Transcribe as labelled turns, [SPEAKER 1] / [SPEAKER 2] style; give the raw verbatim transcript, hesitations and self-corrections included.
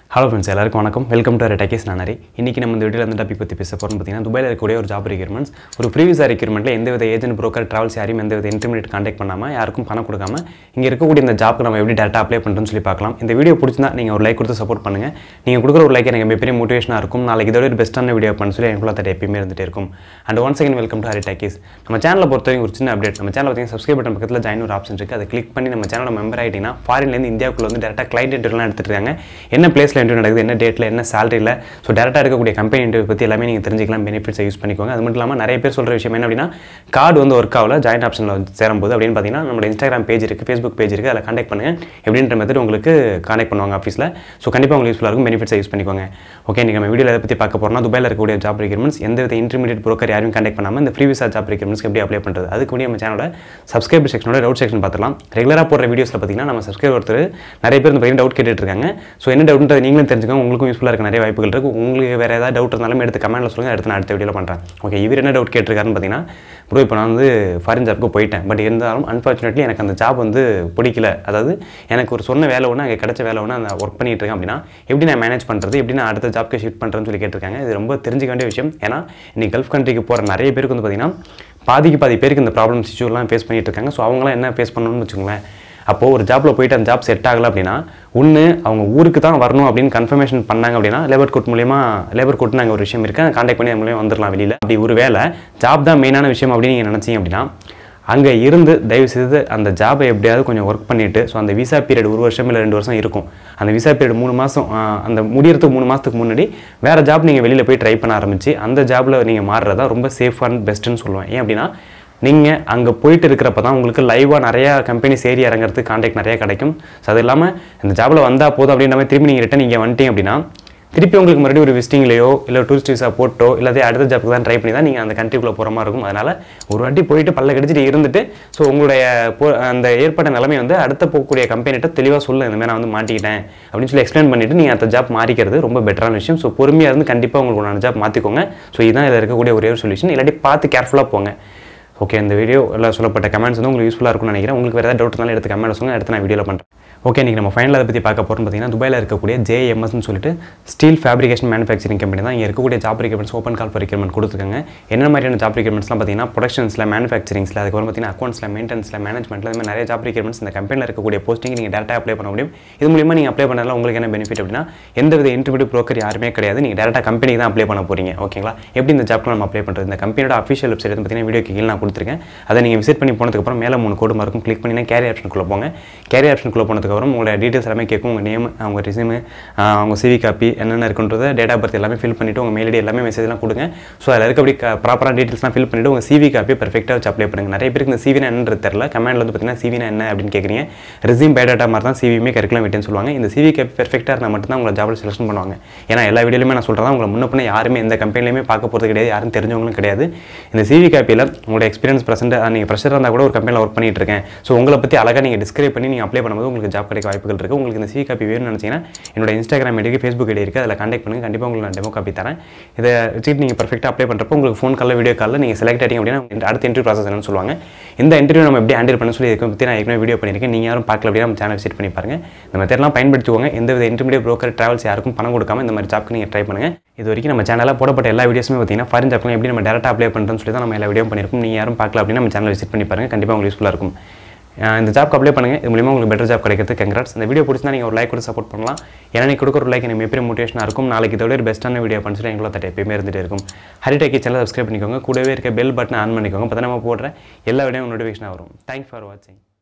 [SPEAKER 1] Hello friends, எல்லாருக்கும் வணக்கம். Welcome to Techies நானரி. இன்னைக்கு நம்ம இந்த வீடியோல இந்த டாபிக் பத்தி பேச போறோம். பாத்தீங்கன்னா துபாயில இருக்கக்கூடிய ஒரு ஜாப் ரிக்வயர்மெண்ட்ஸ், ஒரு ப்ரீவியஸ் ரிக்வயர்மெண்ட்ல எந்தவித ஏஜென்ட் புரோக்கர் டிராவல்ஸ் யாரையும் எந்தவித இன்டர்மீடியேட் கான்டாக்ட் பண்ணாம யாருக்கும் பணம் கொடுக்காம இங்க இருக்கக்கூடிய இந்த ஜாப்க்கு நம்ம எப்படி டைரக்டா அப்ளை பண்றோம்னு சொல்லி பார்க்கலாம். இந்த வீடியோ பிடிச்சிருந்தா நீங்க ஒரு லைக் கொடுத்து சப்போர்ட் பண்ணுங்க. நீங்க கொடுக்குற ஒரு லைக் எனக்கு மிகப்பெரிய மோட்டிவேஷனா இருக்கும். நாளைக்கு இதோட ஒரு பெஸ்ட்டான வீடியோ பண்ண சொல்லி எனக்குள்ள தட்ட எப்பவுமே இருந்துட்டே இருக்கும். And once again welcome to Hari Techies. நம்ம சேனலை பொறுத்தவரைக்கும் ஒரு சின்ன அப்டேட். நம்ம சேனல் பாத்தீங்கன்னா சப்ஸ்கிரைப் பட்டன் பக்கத்துல ஜாயின் ஒரு ஆப்ஷன் இருக்கு. அதை கிளிக் பண்ணி நம்ம சேனலோட மெம்பர் ஆயிட்டீங்கன்னா ஃபாரின்ல இருந்து இந்தியாவுக்குள்ள வந்து டைரக்டா கிளையன்ட் இன்டர்வியூலாம் எடுத்துட்டு இருக்காங்க. என்ன பிளேஸ்ல இன்டர்வியூ நடக்குது, என்ன டேட்ல, என்ன salary இல்ல. சோ டைரக்டா இருக்கக்கூடிய கம்பெனி இன்டர்வியூ பத்தி எல்லாமே நீங்க தெரிஞ்சிக்கலாம். பெனிஃபிட்ஸ் யூஸ் பண்ணிக்கோங்க. அது மட்டும் இல்லாம நிறைய பேர் சொல்ற விஷயம் என்ன அப்படினா கார்டு வந்து வர்க் ஆகல, ஜாயின் ஆப்ஷன்ல வந்து சேரும்போது அப்படினு பாத்தீங்கன்னா நம்ம Instagram பேஜ் இருக்கு, Facebook பேஜ் இருக்கு. அதல कांटेक्ट பண்ணுங்க. எப்படின்ற மெத்தட் உங்களுக்கு कांटेक्ट பண்ணுவாங்க ஆபீஸ்ல. சோ கண்டிப்பா உங்களுக்கு யூஸ்ஃபுல்லா இருக்கும். பெனிஃபிட்ஸ் யூஸ் பண்ணிக்கோங்க. ஓகே, இன்னைக்கு நம்ம வீடியோல எதை பத்தி பார்க்க போறோம்னா துபாயில இருக்கக்கூடிய ஜாப் ரிக்வயர்மெண்ட்ஸ், எந்தவித இன்டர்மீடியேட் புரோக்கர் யாரையும் कांटेक्ट பண்ணாம இந்த ஃப்ரீ விசா ஜாப் ரிக்வயர்மெண்ட்ஸ்க்கு எப்படி அப்ளை பண்றது. அதுக்கு முன்னாடி நம்ம சேனலோட சப்ஸ்கிரைபர் செக்ஷனோட டவுட் செக்ஷன் பார்த்துடலாம். ரெகுலரா போடுற வீடியோஸ்ல பாத்தீங்கன்னா நம்ம சப்ஸ்கிரைபர் ஒருத்தர் நிறைய பேர் இந்த பத்தி டவுட் கேட்டுட்டு இருக்காங்க. சோ என்ன டவுட்ன்றதை நீங்களும் தெரிஞ்சுக்கோங்க. உங்களுக்கும் யூஸ்ஃபுல்லா இருக்க நிறைய வாய்ப்புகள் இருக்கு. உங்களுக்கு வேற ஏதாவது டவுட் இருந்தாலும் எடுத்து கமெண்ட்ல சொல்லுங்க. அடுத்து நான் அடுத்த வீடியோல பண்றேன். ஓகே, இவர் என்ன டவுட் கேட்டிருக்காருன்னு பாத்தீங்கன்னா, ப்ரோ இப்போ நான் வந்து ஃபாரின் ஜாப்க்கு போயிட்டேன். பட் இருந்தாலும் அன்ஃபார்ச்சுனேட்லி எனக்கு அந்த ஜாப் வந்து பிடிக்கல. அதாவது எனக்கு ஒரு சொன்ன வேலை ஒன்று, அங்கே கிடைச்ச வேலை ஒன்று நான் ஒர்க் பண்ணிட்டு இருக்கேன் அப்படின்னா எப்படி நான் மேனேஜ் பண்ணுறது, எப்படி நான் அடுத்த ஜாப்க்கு ஷிஃப்ட் பண்ணுறேன்னு சொல்லி கேட்டிருக்காங்க. இது ரொம்ப தெரிஞ்சுக்க வேண்டிய விஷயம். ஏன்னா இன்னைக்கு கல்ஃப் கண்ட்ரிக்கு போகிற நிறைய பேருக்கு வந்து பார்த்தீங்கன்னா பாதிக்கு பாதி பேருக்கு இந்த ப்ராப்ளம்ஸ் இஷ்யூலாம் ஃபேஸ் பண்ணிட்டு இருக்காங்க. ஸோ அவங்களாம் என்ன ஃபேஸ் பண்ணணும்னு வச்சுக்கோங்களேன். அப்போ ஒரு ஜாப்ல போயிட்டு அந்த ஜாப் செட் ஆகல அப்படின்னா ஒன்று அவங்க ஊருக்கு தான் வரணும் அப்படின்னு கன்ஃபர்மேஷன் பண்ணாங்க அப்படின்னா லேபர் கோட் மூலியமா லேபர் கோட் நாங்கள் ஒரு விஷயம் இருக்கு, கான்டாக்ட் பண்ணி அது மூலியமா வந்துடலாம் வெளியில. அப்படி ஒரு வேலை ஜாப் தான் மெயினான விஷயம் அப்படின்னு நீங்கள் நினைச்சீங்க அப்படின்னா அங்கே இருந்து தயவு செய்து அந்த ஜாபை எப்படியாவது கொஞ்சம் ஒர்க் பண்ணிட்டு, ஸோ அந்த விசா பீரியட் ஒரு வருஷம் இல்லை ரெண்டு வருஷம் இருக்கும். அந்த விசா பீரியட் மூணு மாதம் அந்த முடியறதுக்கு மூணு மாதத்துக்கு முன்னாடி வேற ஜாப் நீங்கள் வெளியில் போய் ட்ரை பண்ண ஆரம்பிச்சு அந்த ஜாப்ல நீங்கள் மாறுறதா ரொம்ப சேஃப் அண்ட் பெஸ்ட்டுன்னு சொல்லுவேன். ஏன் அப்படின்னா நீங்கள் அங்கே போயிட்டு இருக்கிறப்ப தான் உங்களுக்கு லைவாக நிறையா கம்பெனிஸ் ஏறி இறங்குறதுக்கு கான்டாக்ட் நிறையா கிடைக்கும். ஸோ அது இல்லாமல் இந்த ஜாபில் வந்தால் போதும் அப்படின்ற மாதிரி திரும்பி நீங்கள் ரிட்டன் இங்கே வந்துட்டீங்க அப்படின்னா திருப்பி உங்களுக்கு மறுபடியும் ஒரு விசிட்டிங்லையோ இல்லை டூரிஸ்ட் விசா போட்டோ இல்லாத அடுத்த ஜாப்புக்கு தான் ட்ரை பண்ணி தான் நீங்கள் அந்த கண்ட்ரிக்குள்ளே போகிற மாதிரி இருக்கும். அதனால் ஒரு வாட்டி போயிட்டு பல்ல கடிச்சிட்டு இருந்துட்டு ஸோ உங்களுடைய அந்த ஏற்பட்ட நிலைமை வந்து அடுத்த போகக்கூடிய கம்பெனிகிட்ட தெளிவாக சொல்ல இந்த மாதிரி நான் வந்து மாட்டிக்கிட்டேன் அப்படின்னு சொல்லி எக்ஸ்பிளைன் பண்ணிவிட்டு நீங்கள் அந்த ஜாப் மாறிக்கிறது ரொம்ப பெட்டரான விஷயம். ஸோ பொறுமையாக இருந்து கண்டிப்பாக உங்களுக்கு ஒரு ஜாப் மாற்றிக்கோங்க. ஸோ இதுதான் இதில் இருக்கக்கூடிய ஒரே ஒரு சொல்யூஷன். இல்லாட்டி பார்த்து கேர்ஃபுல்லாக போங்க. ஓகே, இந்த வீடியோ எல்லாம் சொல்லப்பட்ட கமெண்ட்ஸ் வந்து உங்களுக்கு யூஸ்ஃபுல்லாக இருக்கும்னு நினைக்கிறேன். உங்களுக்கு வேறு ஏதாவது டவுட் இருந்தாலும் எடுத்து கமெண்ட் சொல்லுங்கள். அடுத்து நான் வீடியோவில் பண்ணுறேன். ஓகே, இன்றைக்கி நம்ம ஃபைனல் அதை பற்றி பார்க்க போகிறோம். பார்த்தீங்கன்னா துபாயில் இருக்கக்கூடிய ஜேஎம்எஸ்ன்னு சொல்லிட்டு ஸ்டீல் ஃபேப்ரிகேஷன் மேனுஃபேக்சரிங் கம்பெனி தான் இங்கே இருக்கக்கூடிய job requirements open call requirement கொடுத்துருக்காங்க. என்ன மாதிரியான ஜாப் ரிக்வயர்மெண்ட்ஸ்லாம் பார்த்தீங்கன்னா ப்ரொடக்ஷன்ஸில், மேனுஃபேக்சரிங்ஸில், அதுக்கப்புறம் பார்த்தீங்கன்னா அக்கௌண்ட்ஸில், மெயின்டெனன்ஸில், மேனேஜ்மெண்ட்டில் இந்த மாதிரி நிறைய ஜாப் ரிக்வயர்மெண்ட்ஸ் இந்த கம்பெனியில் இருக்கக்கூடிய போஸ்டிங் நீங்கள் டேரெக்டாக அப்ளை பண்ண முடியும். இது மூலியமாக நீங்கள் அப்ளை பண்ணாலும் உங்களுக்கு என்ன பெனிஃபிட் அப்படின்னா எந்தவித இன்டர்வியூ ப்ரோக்கர் யாருமே கிடையாது. நீங்கள் டேரெக்டாக கம்பெனிக்கு தான் அப்ளை பண்ண போகிறீங்க. ஓகேங்களா? எப்படி இந்த ஜாப்க்கு நம்ம அப்ளை பண்ணுறது, இந்த கம்பெனியோட அஃபிஷியல் வெப்சைட் வந்து பார்த்தீங்கன்னா வீடியோ கீழே நான் கொடுத்துருக்கேன். அதை நீங்கள் விசிட் பண்ணி போனதுக்கப்புறம் மேலே மூணு கோடு மார்க்கும் கிளிக் பண்ணினா கேரியர் ஆப்ஷனுக்குள்ளே போங்க. கேரியர் ஆப்ஷனுக்குள்ளே போனதுக்கப்புறம் உங்களோட டீட்டெயில்ஸ் எல்லாமே கேட்கும். உங்கள் நேம், அவங்க ரெஸ்யூம், அவங்க சிவி காப்பி என்னென்ன இருக்குன்றதை டேட் ஆஃப் பர்த் எல்லாமே ஃபில் பண்ணிவிட்டு உங்கள் மெயில் ஐடி எல்லாமே மெசேஜ்லாம் கொடுங்க. ஸோ அதில் இருக்க அப்படி ப்ராப்பரான டீட்டெயில்ஸ்லாம் ஃபில் பண்ணிவிட்டு உங்கள் சிவி காப்பி பர்ஃபெக்டாக வச்சு அப்ளை பண்ணுங்கள். நிறைய பேருக்கு இந்த சிவினா என்னன்றது தெரியல. கமெண்ட்ல வந்து பார்த்தீங்கன்னா சிவினா என்ன அப்படின்னு கேட்குறீங்க. ரெஸ்யூம் பயோடேட்டா மாதிரி தான் சிவியுமே கரிக்குலம் விட்டுன்னு சொல்லுவாங்க. இந்த சிவி காப்பி பர்ஃபெக்டாக இருந்தால் மட்டும் தான் உங்களை ஜாபில் செலக்ஷன் பண்ணுவாங்க. ஏன்னா எல்லா வீடியோலையுமே நான் சொல்கிறேன், உங்களை முன்ன பின்ன யாருமே எந்த கம்பெனிலையுமே பார்க்க போகிறது கிடையாது, யாரும் தெரிஞ்சவங்களும் கிடையாது. இந்த சிவி காப்பியில் உங்களோட எக்ஸ்பீரியன்ஸ் ப்ரெசென்ட் நீங்கள் ப்ரெஷர் இருந்தால் கூட ஒரு கம்பெனியில் ஒர்க் பண்ணிட்டு இருக்கேன், ஸோ உங்களை பற்றி அழகாக நீங்கள் டிஸ்கிரைப் பண்ணி நீங்கள் அப்ளை பண்ணும்போது உங்களுக்கு ஜாப் கிடைக்க வாய்ப்புகள் இருக்குது. உங்களுக்கு இந்த சிவி காப்பி வேணும்னு நினச்சிங்கன்னா என்னோட இன்ஸ்டாகிராம் ஐடிக்கு, ஃபேஸ்புக் ஐடி இருக்குது, அதில் கான்டாக்ட் பண்ணுங்கள். கண்டிப்பாக உங்களுக்கு நான் டெமோ காப்பி தரேன். இதை வச்சுட்டு நீங்கள் பர்ஃபெக்டாக அப்ளை பண்ணுறப்போ உங்களுக்கு ஃபோன் காலில், வீடியோ காலில் நீங்கள் செலக்ட் ஆகிட்டீங்க அப்படின்னா அடுத்த இன்டர்வியூ ப்ராசஸ் என்னன்னு சொல்லுவாங்க. இந்த இன்டர்வியூ நம்ம எப்படி ஹேண்டில் பண்ண சொல்லி இதுக்கு பற்றி நான் ஏற்கனவே வீடியோ பண்ணியிருக்கேன். நீங்கள் யாரும் பார்க்கல அப்படின்னா நம்ம சேனல் விசிட் பண்ணி பாருங்கள். இந்த மெத்தட்லாம் பயன்படுத்திக்கோங்க. எந்தவித இன்டர்மீடியேட் ப்ரோக்கர் டிராவல்ஸ் யாருக்கும் பணம் கொடுக்காம இந்த மாதிரி ஜாப்க்கு நீங்கள் ட்ரை பண்ணுங்கள். இது வரைக்கும் நம்ம சேனலில் போடப்பட்ட எல்லா வீடியோஸுமே பார்த்தீங்கன்னா ஃபாரின் ஜாப்லாம் எப்படி நம்ம டேரெக்டாக அப்ளை பண்ணுறோம்னு சொல்லி தான் நம்ம எல்லா வீடியோ பண்ணியிருக்கோம். நீங்கள் யாரும் பார்க்கல அப்படின்னா நம்ம சேனல் விசிட் பண்ணி பாருங்கள். கண்டிப்பாக உங்களுக்கு யூஸ்ஃபுல்லாக இருக்கும். இந்த ஜாப்க்கு அப்ளை பண்ணுங்கள். இது மூலியமாக உங்களுக்கு பெட்டர் ஜாப் கிடைக்கிறது கங்க்ராட்ஸ். இந்த வீடியோ பிடிச்சிருந்தா நீங்கள் ஒரு லைக் கொடுத்து சப்போர்ட் பண்ணலாம். ஏன்னா நீங்கள் கொடுக்குற ஒரு லைக் எனக்கு மிகப்பெரிய மோட்டிவேஷனாக இருக்கும். நாளைக்கு இதோட ஒரு பெஸ்ட்டான வீடியோ பண்ணி சொல்லி எங்களோட தட்டை எப்பயுமே இருந்துகிட்டே இருக்கும். ஹரி டெக்கீஸ் சேனல் சப்ஸ்கிரைப் பண்ணிக்கோங்க. கூடவே இருக்க பெல் பட்டனை ஆன் பண்ணிக்கோங்க. அப்போ தான் நம்ம போடுற எல்லா வீடியோ நோட்டிஃபிகேஷனாக வரும். தேங்க்ஸ் ஃபார் வாட்சிங்.